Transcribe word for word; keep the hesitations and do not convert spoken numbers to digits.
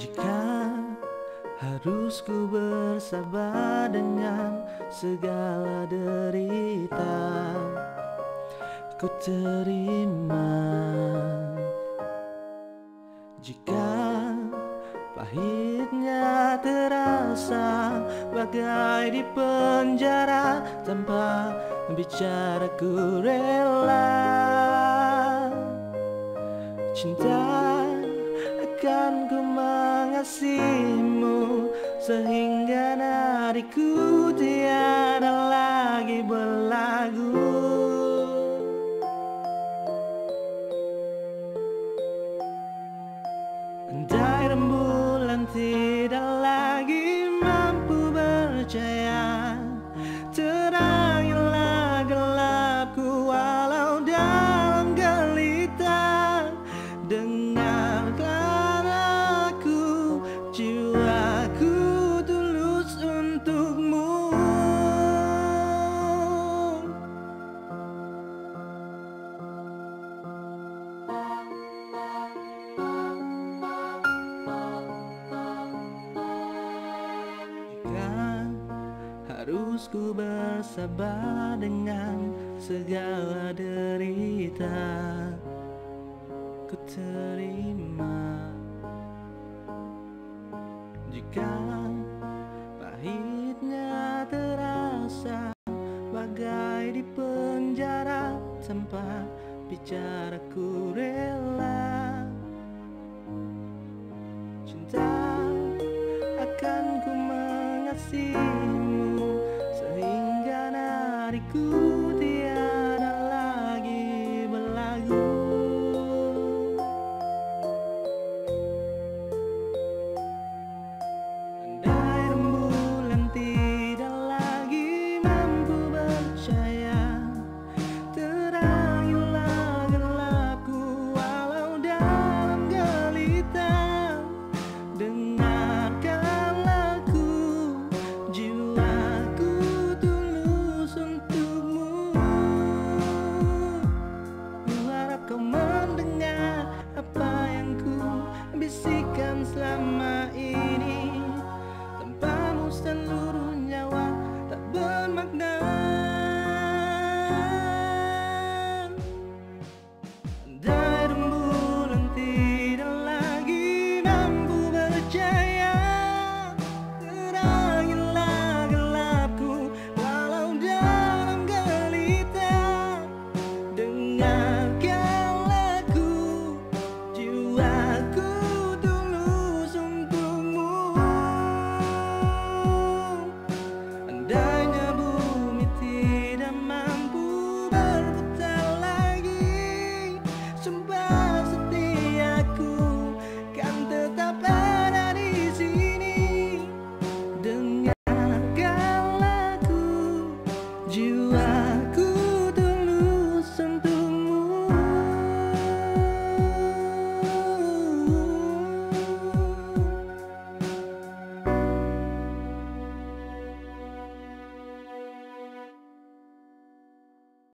Jika harus ku bersabar dengan segala derita, ku terima. Jika pahitnya terasa bagai di penjara, tanpa bicara ku rela. Cinta akan ku mengasihimu sehingga nadiku tiada lagi berlagu. Andai rembulan tidak lagi mampu bercahaya, terangilah gelapku walau dalam gelita. Dengarkan aku, jiwaku tulus untukmu. Harus ku bersabar dengan segala derita, ku terima. Jika pahitnya terasa bagai di penjara, tanpa bicara ku rela. Cinta akan ku mengasihi